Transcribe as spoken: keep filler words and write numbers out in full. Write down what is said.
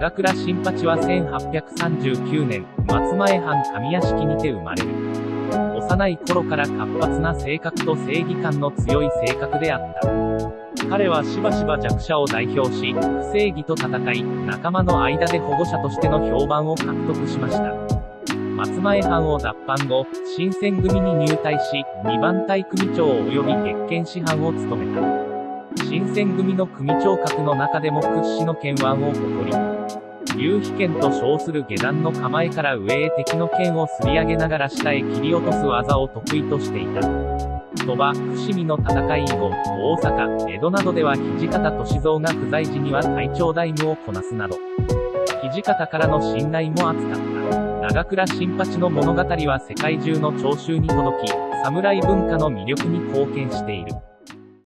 長倉新八はせんはっぴゃくさんじゅうきゅうねん、松前藩上屋敷にて生まれる。幼い頃から活発な性格と正義感の強い性格であった。彼はしばしば弱者を代表し、不正義と戦い、仲間の間で保護者としての評判を獲得しました。松前藩を脱藩後、新選組に入隊し、にばん隊組長及び月見師範を務めた。新選組の組長格の中でも屈指の剣腕を誇り、竜飛剣と称する下段の構えから上へ敵の剣をすり上げながら下へ切り落とす技を得意としていた。鳥羽、伏見の戦い以後、大阪、江戸などでは土方歳三が不在時には隊長大務をこなすなど、土方からの信頼も厚かった。長倉新八の物語は世界中の聴衆に届き、侍文化の魅力に貢献している。